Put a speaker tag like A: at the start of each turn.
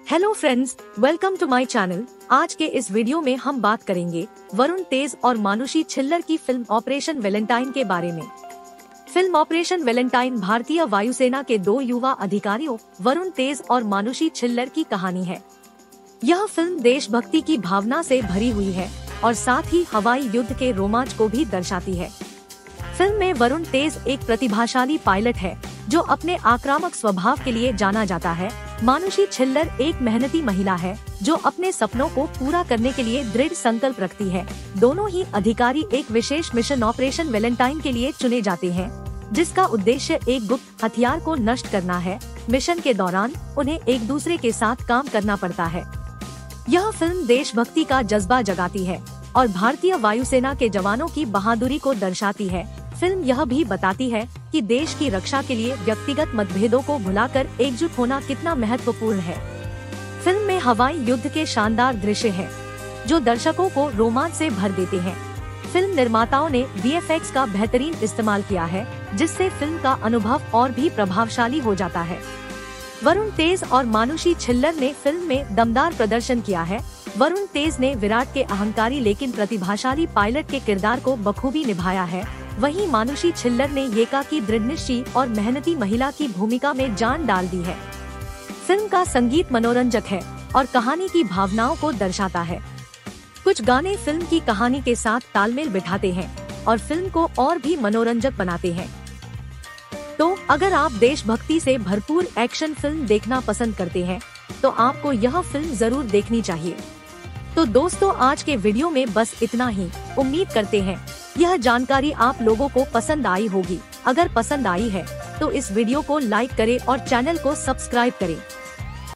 A: Hello friends, welcome to my channel. आज के इस वीडियो में हम बात करेंगे वरुण तेज और मानुषी छिल्लर की फिल्म ऑपरेशन वैलेंटाइन के बारे में। फिल्म ऑपरेशन वैलेंटाइन भारतीय वायुसेना के दो युवा अधिकारियों वरुण तेज और मानुषी छिल्लर की कहानी है। यह फिल्म देशभक्ति की भावना से भरी हुई है और साथ ही हवाई युद्ध के रोमांच को भी दर्शाती है। फिल्म में वरुण तेज एक प्रतिभाशाली पायलट है जो अपने आक्रामक स्वभाव के लिए जाना जाता है। मानुषी छिल्लर एक मेहनती महिला है जो अपने सपनों को पूरा करने के लिए दृढ़ संकल्प रखती है। दोनों ही अधिकारी एक विशेष मिशन ऑपरेशन वैलेंटाइन के लिए चुने जाते हैं, जिसका उद्देश्य एक गुप्त हथियार को नष्ट करना है। मिशन के दौरान उन्हें एक दूसरे के साथ काम करना पड़ता है। यह फिल्म देशभक्ति का जज्बा जगाती है और भारतीय वायुसेना के जवानों की बहादुरी को दर्शाती है। फिल्म यह भी बताती है कि देश की रक्षा के लिए व्यक्तिगत मतभेदों को भुलाकर एकजुट होना कितना महत्वपूर्ण है। फिल्म में हवाई युद्ध के शानदार दृश्य हैं, जो दर्शकों को रोमांच से भर देते हैं। फिल्म निर्माताओं ने VFX का बेहतरीन इस्तेमाल किया है, जिससे फिल्म का अनुभव और भी प्रभावशाली हो जाता है। वरुण तेज और मानुषी छिल्लर ने फिल्म में दमदार प्रदर्शन किया है। वरुण तेज ने विराट के अहंकारी लेकिन प्रतिभाशाली पायलट के किरदार को बखूबी निभाया है। वहीं मानुषी छिल्लर ने एकाकी दृढ़निश्चयी और मेहनती महिला की भूमिका में जान डाल दी है। फिल्म का संगीत मनोरंजक है और कहानी की भावनाओं को दर्शाता है। कुछ गाने फिल्म की कहानी के साथ तालमेल बिठाते हैं और फिल्म को और भी मनोरंजक बनाते हैं। तो अगर आप देशभक्ति से भरपूर एक्शन फिल्म देखना पसंद करते हैं, तो आपको यह फिल्म जरूर देखनी चाहिए। तो दोस्तों, आज के वीडियो में बस इतना ही। उम्मीद करते हैं यह जानकारी आप लोगों को पसंद आई होगी। अगर पसंद आई है तो इस वीडियो को लाइक करें और चैनल को सब्सक्राइब करें।